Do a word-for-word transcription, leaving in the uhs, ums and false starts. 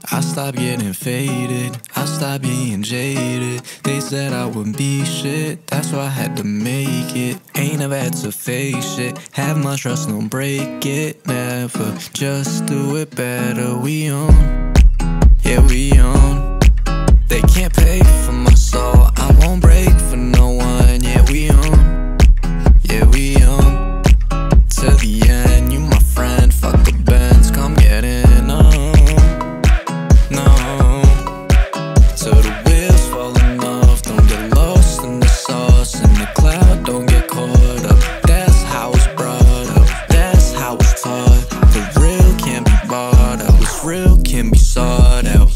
I stopped getting faded, I stopped being jaded. They said I wouldn't be shit, that's why I had to make it. Ain't never had to face shit, have my trust, don't break it. Never, just do it better. We on, yeah we on. They can't pay for my soul, I won't break for no one. Yeah we on, yeah we on. To the end, you my friend, fuck the benz, come get in on. No, till the wheels falling off. Don't get lost in the sauce and the cloud, don't get caught up. That's how it's brought up, that's how it's taught. The real can't be bought out, what's real can be sought out.